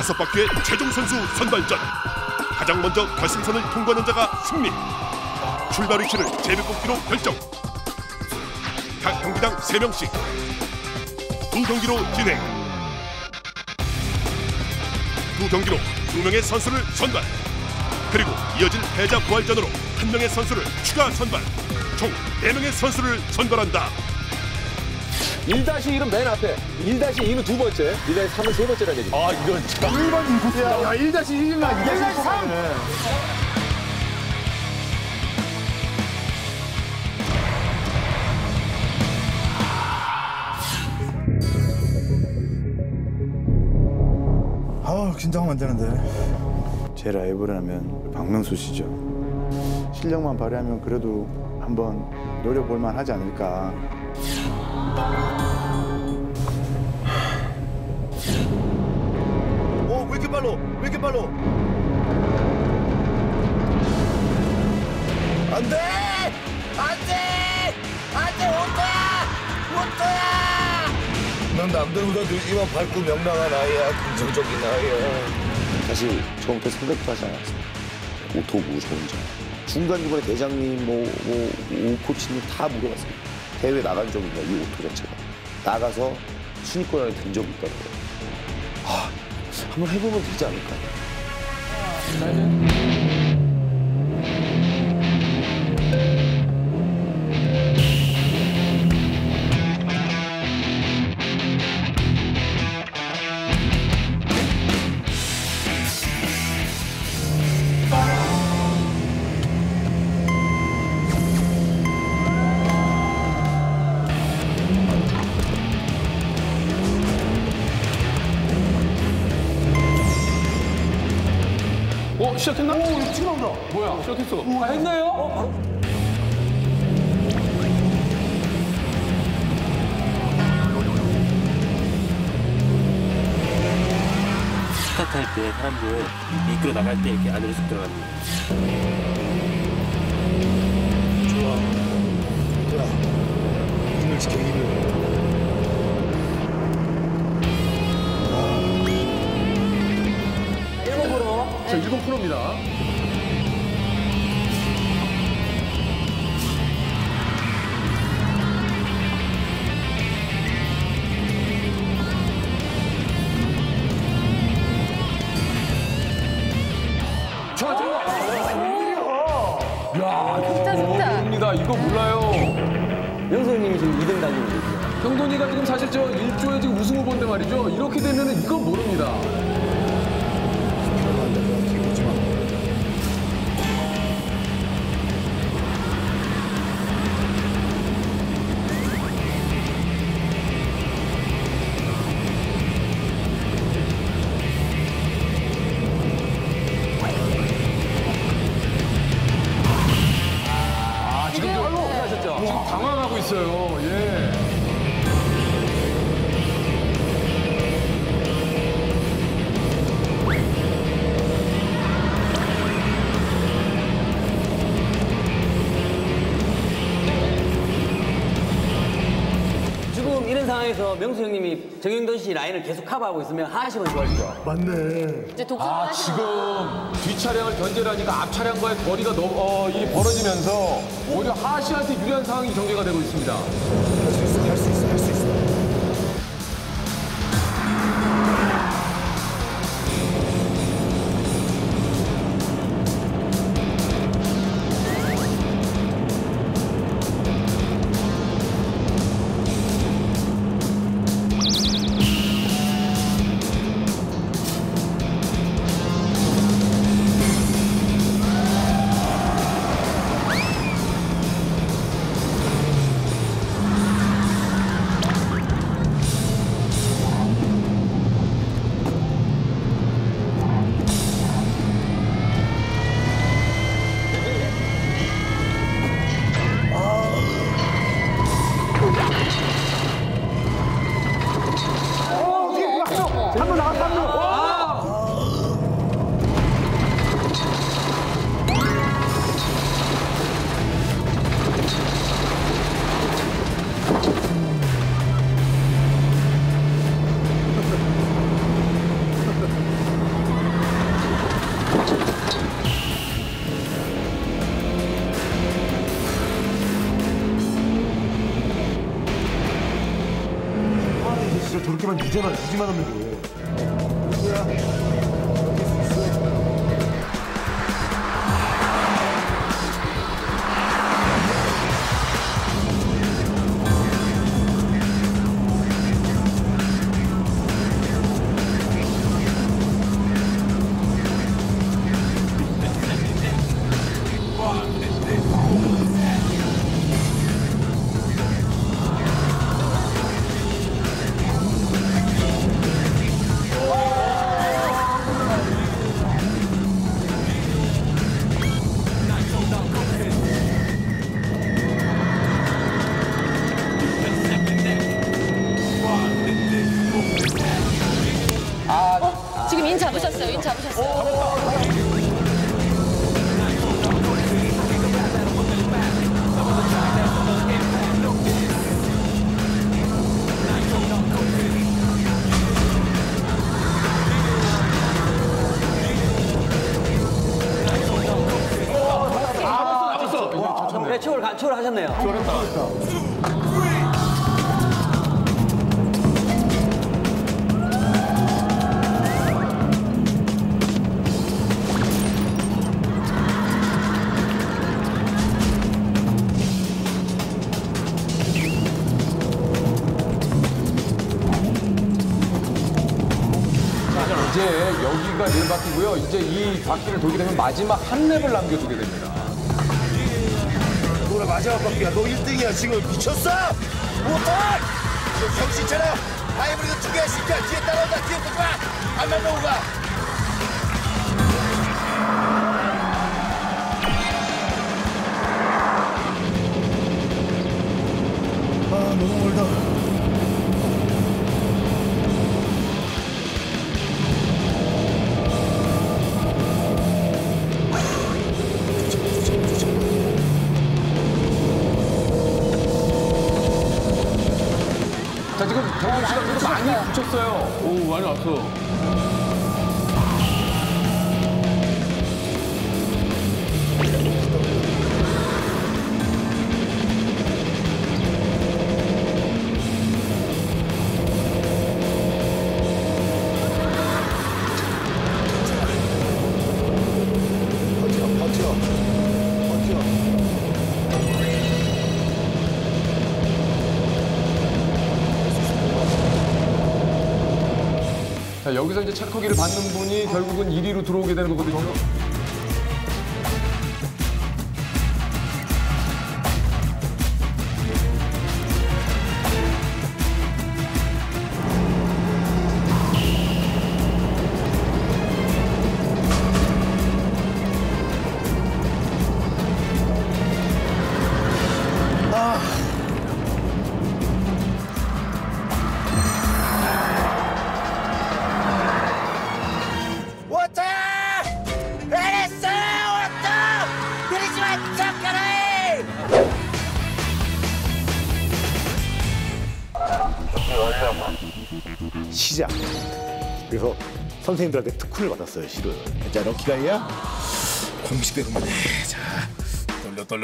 6바퀴의 최종 선수 선발전. 가장 먼저 결승선을 통과하는 자가 승리. 출발 위치를 제비뽑기로 결정. 각 경기당 3명씩 2경기로 진행. 2경기로 2명의 선수를 선발. 그리고 이어질 패자 부활전으로 1명의 선수를 추가 선발. 총 4명의 선수를 선발한다. 1-1은 맨 앞에, 1-2는 두 번째, 1-3은 세 번째라는 얘기죠. 아, 이건 참. 1번 야, 1-1이나 2-3. 아우, 긴장하면 안 되는데. 제 라이벌이라면 박명수 씨죠. 실력만 발휘하면 그래도 한번 노려볼 만하지 않을까. 오, 왜 이렇게 빨라? 왜 이렇게 빨라? 안 돼! 안 돼! 안 돼! 오토야! 넌 남들보다 이만 밝고 명랑한 아이야. 긍정적인 아이야. 사실 처음부터 생각도 하지 않았어요. 오토부 저 혼자. 중간중간에 대장님, 코치님 다 물어봤어요. 대회 나간 적이 있냐, 이 오토 자체가. 나가서 순위권 안에 든 적이 있다는 거예요. 아, 한번 해보면 되지 않을까. 시작했나? 오, 지금 나온다. 뭐야? 시작했어. 아, 했나요? 바로? 스타트할 때 사람들 이끌어 나갈 때 이렇게 안으로 쑥 들어가는 거예요. 좋아. 야, 힘을 지켜, 힘을. 자, 1번프로입니다. 자, 좋다, 좋다. 입니다. 이거 몰라요. 명수 형님이 지금 2등 달리고 있거든요. 형돈이가 지금 사실 저 1조에 지금 우승 후보인데 말이죠. 이렇게 되면은 이건 모릅니다. 지금 당황하고 있어요. 예. 지금 이런 상황에서 명수 형님이 정영돈 씨 라인을 계속 커버하고 있으면 하하시면 좋아지죠. 맞네. 이제 독점 지금 뒷차량을 견제를 하니까 앞차량과의 거리가 너무 이 벌어지면서 오히려 하하 씨한테 유리한 상황이 전개가 되고 있습니다. 할 수 있어, 할 수 있어, 할 수 있어. 유전아 유지만 하면 돼. 지금 인 잡으셨어요. 인 잡으셨어요. 네, 추월 하셨네요. 이제 여기가 4바퀴고요. 이제 이 바퀴를 돌게 되면 마지막 한 랩을 남겨두게 됩니다. 너라 마지막 바퀴야. 너 1등이야 지금. 미쳤어? 못해! 너 정신 차려. 하이브리드 2개 시켜. 뒤에 따라온다. 뒤에 붙지 마. 안만 보고 가. 아 너무 멀다. 자, 지금 정훈 씨가 그래도 많이 붙였어요. 오, 많이 왔어. 자, 여기서 이제 체크기를 받는 분이 결국은 1위로 들어오게 되는 거거든요. 왔다! 알았어! 왔다! 내리지 마! 잠깐만! 시작. 그래서 선생님들한테 특훈을 받았어요, 실은. 자, 럭키가이야? 공식대로만 해. 자, 떨려.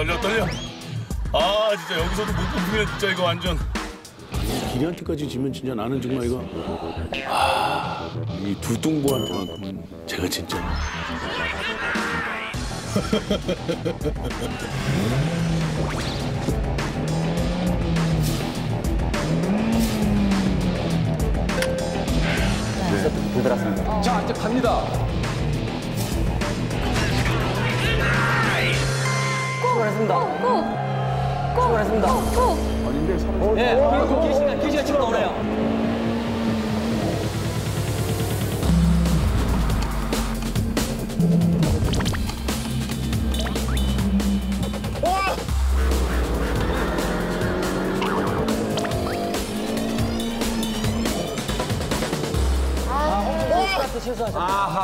아, 진짜 여기서도 못 뽑으면 진짜 이거 완전. 기리한테까지 지면 진짜 나는 정말 이거 이 두 뚱보한테만큼은 제가 진짜 자, 이제 갑니다. 출발했습니다. 꾹! 출발했습니다. 꾹! 네, 길씨가 치고 나오네요. 스타트 실수하셨어요.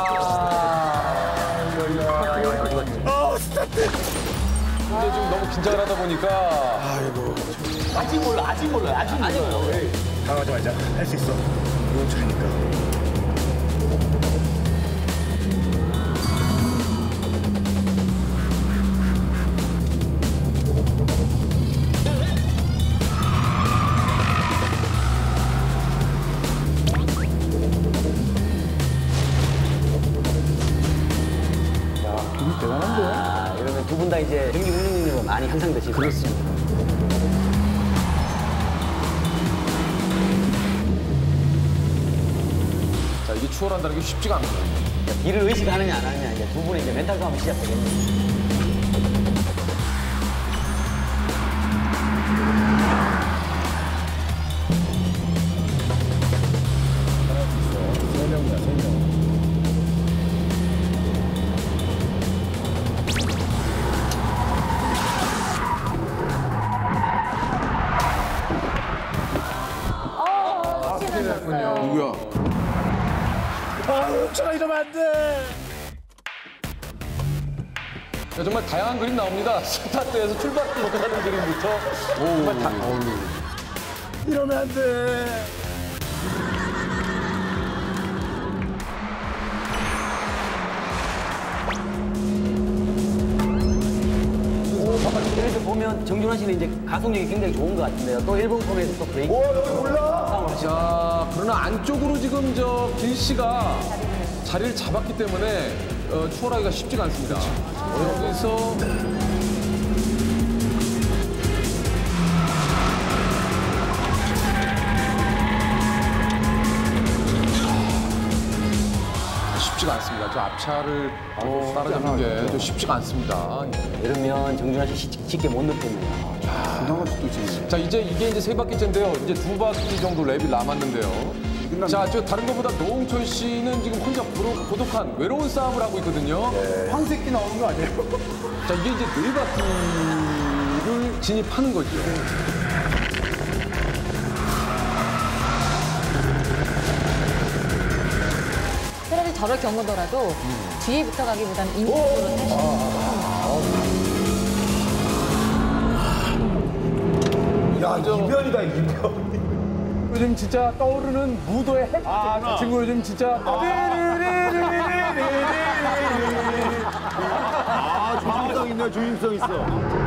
근데 지금 너무 긴장을 하다 보니까 아직 몰라요. 당하지 말자. 할 수 있어. 이건 차니까. 이제 경기 운영력은 많이 향상되시죠. 그렇습니다. 자, 이게 추월한다는 게 쉽지가 않거든요. 길을 의식하느냐 안 하느냐 이제 두 분의 이제 멘탈 싸움이 시작되겠네요. 누구야? 아, 이러면 안 돼. 자, 정말 다양한 그림 나옵니다. 스타트에서 출발도 못하는 그림부터 정말 다. 이러면 안 돼. 여기서 보면 정준하 씨는 이제 가속력이 굉장히 좋은 것 같은데요. 또 일본 폼에서 또 브레이크. 자, 그러나 안쪽으로 지금 길 씨가 자리를 잡았기 때문에 추월하기가 쉽지가 않습니다. 여기서 쉽지가 않습니다. 저 앞차를 따라잡는 게 좀 쉽지가 않습니다. 이러면 정준하 씨 쉽게 못 느꼈네요. 자, 이게 이제 세 바퀴째인데요. 이제 두 바퀴 정도 랩이 남았는데요. 자, 다른 것보다 노홍철 씨는 지금 혼자 고독한 외로운 싸움을 하고 있거든요. 황새끼 나오는 거 아니에요? 자, 이게 이제 네 바퀴를 진입하는 거죠. 차라리 저럴 경우더라도 뒤에 붙어가기보다는 인쪽으로 타시는 야, 이변이다, 이변. 요즘 진짜 떠오르는 무도의 핵. 저 친구 요즘 진짜. 주인성 있네, 주인성 있어.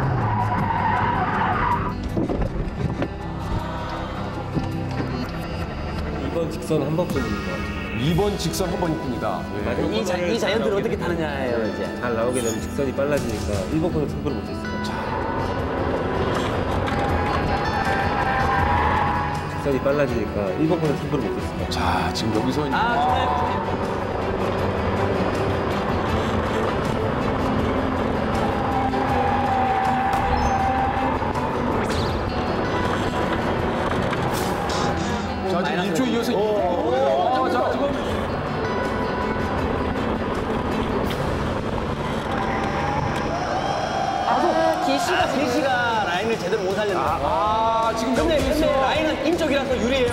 이번 직선 한 번뿐인 것 같아요. 2번 직선 한 번일 뿐이다. 예. 이 자연들을 어떻게 타느냐예요, 이제. 잘 나오게 되면 직선이 빨라지니까 1번 거는 승부를 못했어요. 직선이 빨라지니까 1번 거는 승부를 못했어요. 자, 지금 여기서 이제 자, 지금 1초 이어서 자, 지금 길씨가 라인을 제대로 못 살렸네요. 지금 근데 여기서 라인은 인쪽이라서 유리해요.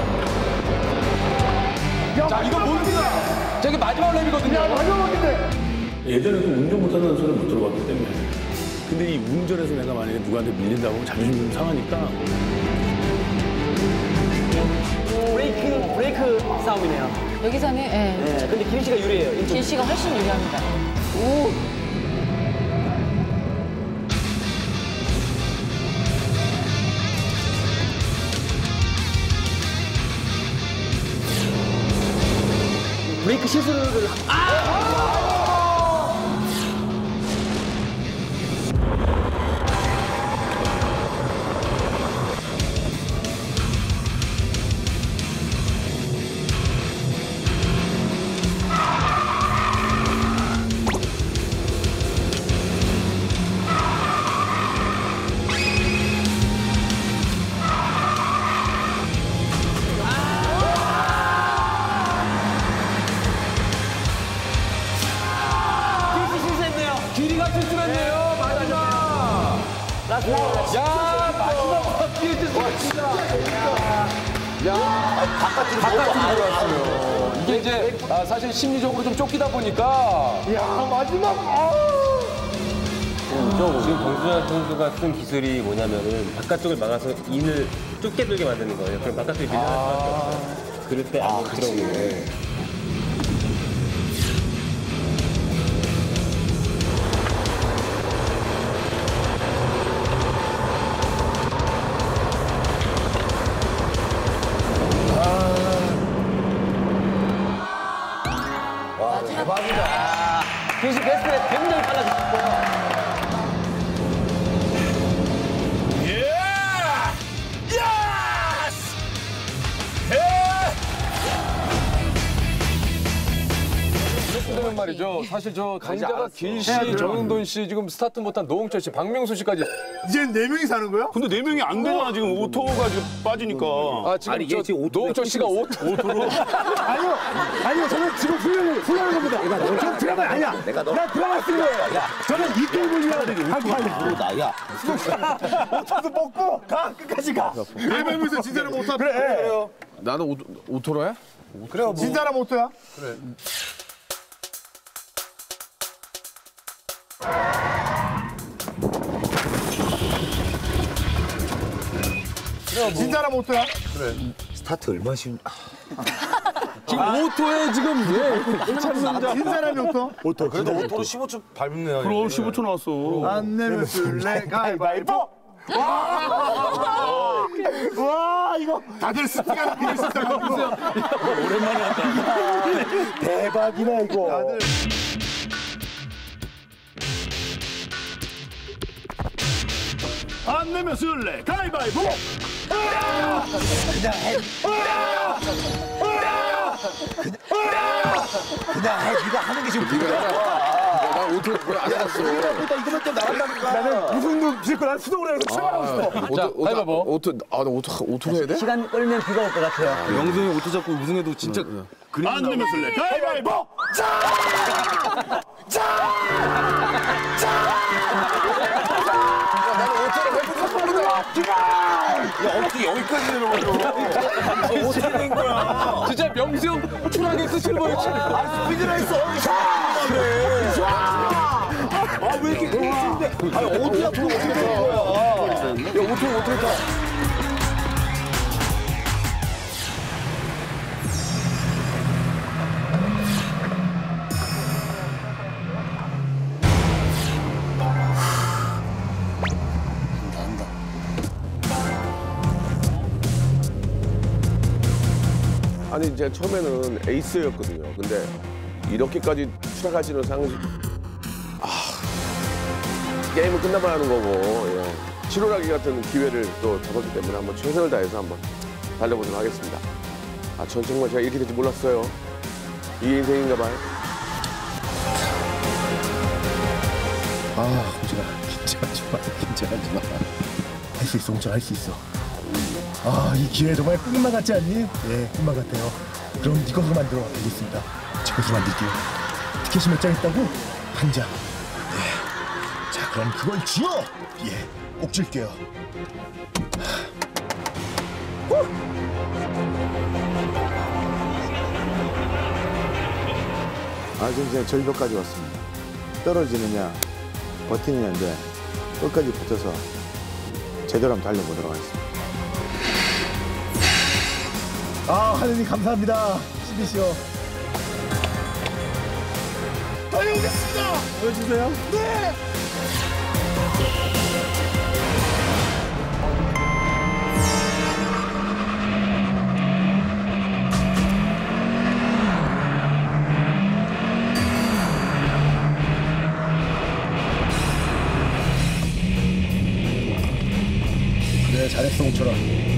자, 이거 뭡니까? 저기 마지막 랩이거든요. 예전에도 운전 못하는 소리를 못 들어봤기 때문에. 근데 이 운전에서 내가 만약에 누구한테 밀린다고 자존심 상하니까 브레이크 싸움이네요. 여기서는 네, 근데 길씨가 유리해요. 인쪽. 길씨가 훨씬 유리합니다. 브레이크 실수를 길이가 실수했네요. 마지막. 야, 마지막 바퀴에 진짜. 야, 바깥으로 들어왔어요. 이게 이제 사실 심리적으로 좀 쫓기다 보니까. 야, 마지막. 지금 정준하 선수가 쓴 기술이 뭐냐면은 바깥쪽을 막아서 인을 좁게 돌게 만드는 거예요. 그럼 바깥쪽이 밀려날 수밖에 없어요. 그럴 때 안 들어오는 거예요. 길씨 베스트에 굉장히 빨라졌고요. 말이죠. 사실 저 강자가 길씨, 정영돈 씨, 지금 스타트 못한 노홍철 씨, 박명수 씨까지. 이제 4명이 사는 거야? 근데 4명이 안 되잖아, 지금 오토가 지금 빠지니까. 아, 지금 노홍철 씨가 오토로. 아니요, 저는 지금 훈련을 겁니다. 저 드라마 아니야. 나 드라마 쓰는 거예요. 저는 이 게임을 위한 한 나야. 오토도 먹고 가 끝까지 가. 대박에서 진짜로 못하. 그래. 나는 오토로 해? 그래. 진짜라 오토야? 그래. 진짜라 오토야? 스타트 얼마 쉬운. 지금 오토에 지금 진짜라 오토? 오토. 그래도 오토로 15초 밟네요. 그럼 15초 나왔어. 안 내면 술래 가위바위보. 와 이거 다들 스티가 오랜만에 한다. 대박이네 이거. 안 내면 술래 가위바위보. 그냥 해. 네가 하는 게 지금 나 오토 안 해봤어. 이거만 좀 나간다니까. 나는 무슨 짓고 난 수동으로 해서 출발하고 싶어. 자, 오토로 해야 돼? 시간 끌면 비가 올 것 같아요. 영동이 오토 잡고 우승해도 진짜 안 내면 술래 가위바위보. 야, 어떻게 여기까지 내려가서. 어떻게 된 거야? 진짜 명수 형 추락의 끝을 보였지. 스피드레이스 그래. 아, 왜 이렇게 끝인데? 아니, 어디 앞으로 어떻게 된 거야? 야, 어떻게 다. 아니 이제 처음에는 에이스였거든요. 근데 이렇게까지 추락하시는 상황, 게임은 끝나봐야 하는 거고, 예. 7월하기 같은 기회를 또 잡았기 때문에 한번 최선을 다해서 한번 달려보도록 하겠습니다. 전 정말 제가 이렇게 될지 몰랐어요. 이게 인생인가 봐요. 홍진아, 긴장하지 마, 긴장하지 마. 할 수 있어, 홍진아, 할 수 있어. 이 기회 정말 꿈만 같지 않니? 예, 꿈만 같아요. 그럼 네 것으로 만들어 드리겠습니다. 제 것으로 만들게요. 티켓이 몇 장 있다고? 한 장. 예. 자, 그럼 그걸 쥐어! 예, 꼭 줄게요. 진짜 절벽까지 왔습니다. 떨어지느냐 버티느냐인데 끝까지 붙어서 제대로 한번 달려보도록 하겠습니다. 하느님 감사합니다. CBC요. 달려오겠습니다. 보여주세요. 네. 네, 잘했어, 홍철아.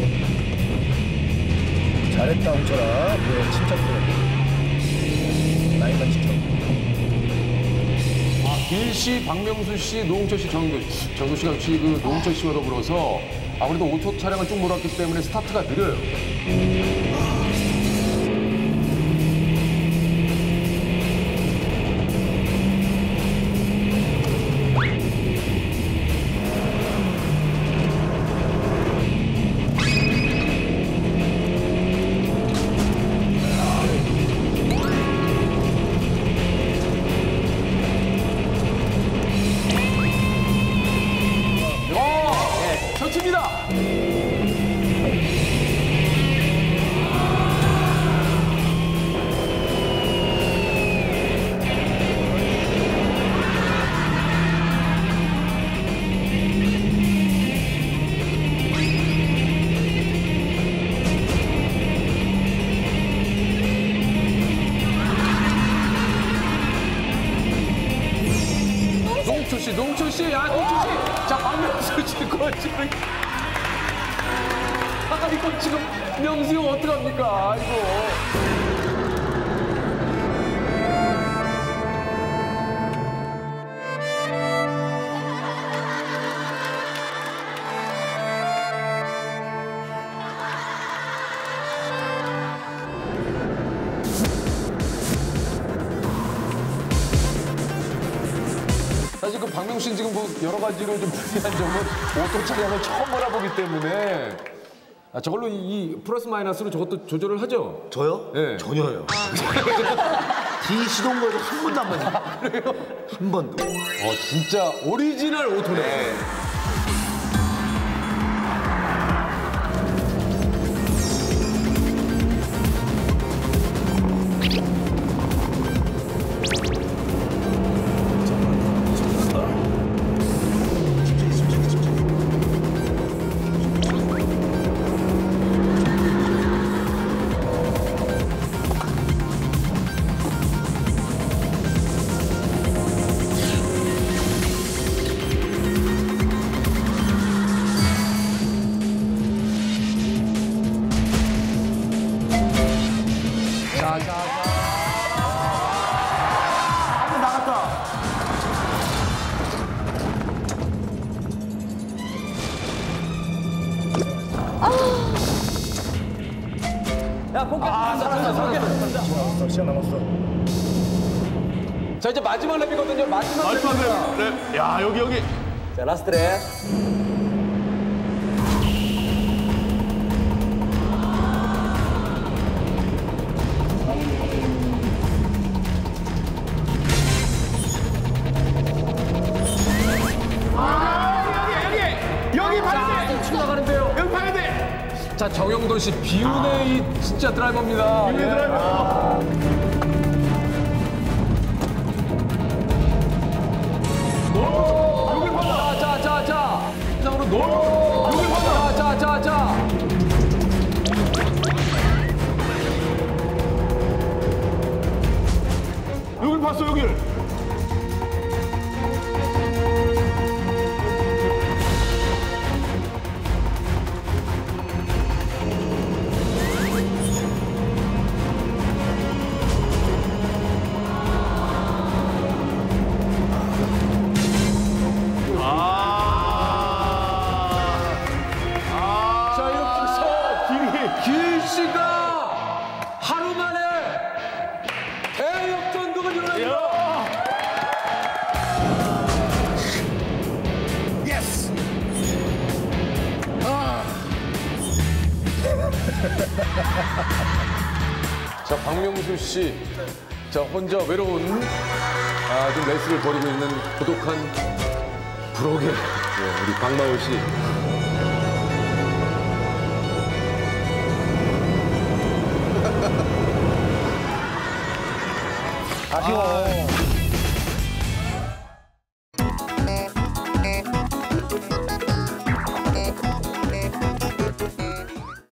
잘했다, 홍철아. 네, 칭찬해. 나이만 지켜. 길씨, 박명수 씨, 노홍철 씨, 정도 씨가 혹시 그 노홍철 씨와 더불어서 아무래도 오토 차량을 쭉 몰았기 때문에 스타트가 느려요. 좋습니다. 노홍철 씨, 노홍철 씨. 자, 박명수 씨, 그거 지금. 이거 지금 명수 형 어떡합니까? 아이고. 사실 그 박명수 씨는 지금 뭐 여러 가지로 좀 불리한 점은 오토 차량을 처음 몰아보기 때문에 저걸로 이 플러스 마이너스로 저것도 조절을 하죠? 저요? 네. 전혀요. D 시동 걸고 한 번도 안 맞아요. 그래요? 한 번도. 진짜 오리지널 오토네. 네. 야, 본격 시간 남았어. 자, 이제 마지막 랩이거든요. 마지막 랩입니다. 네. 야, 여기. 자, 라스트 랩. 여기 봐야 돼. 치고 나가는데요. 여기 봐야 돼. 자, 정영돈 씨 비운의 이 진짜 드라이버입니다. 비운의 드라이버. 여기 봐봐. 자. 장으로 놀. 여기 봐봐. 자. 여길 봤어, 여길. 자, 이렇게 해서 길 씨가 하루 만에 대역전극을 이뤄냅니다. 자, 박명수 씨. 자, 혼자 외로운 좀 레이스를 벌이고 있는 고독한 부록의 우리 박마울 씨. 아쉬워.